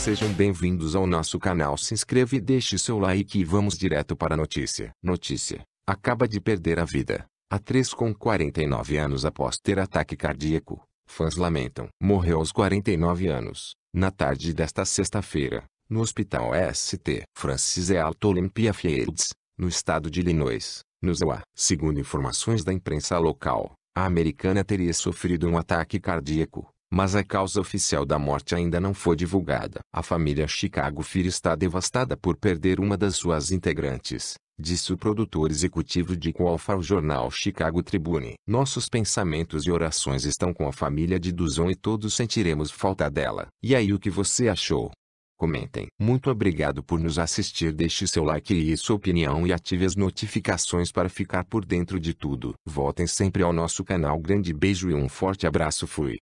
Sejam bem-vindos ao nosso canal. Se inscreva e deixe seu like e vamos direto para a notícia. Notícia: acaba de perder a vida. Atriz com 49 anos após ter ataque cardíaco. Fãs lamentam. Morreu aos 49 anos, na tarde desta sexta-feira, no Hospital St. Francis at Olympia Fields, no estado de Illinois, nos USA. Segundo informações da imprensa local, a americana teria sofrido um ataque cardíaco, mas a causa oficial da morte ainda não foi divulgada. A família Chicago Fire está devastada por perder uma das suas integrantes, disse o produtor executivo de Wolf ao jornal Chicago Tribune. Nossos pensamentos e orações estão com a família de Duzon e todos sentiremos falta dela. E aí, o que você achou? Comentem. Muito obrigado por nos assistir. Deixe seu like e sua opinião e ative as notificações para ficar por dentro de tudo. Voltem sempre ao nosso canal. Grande beijo e um forte abraço. Fui.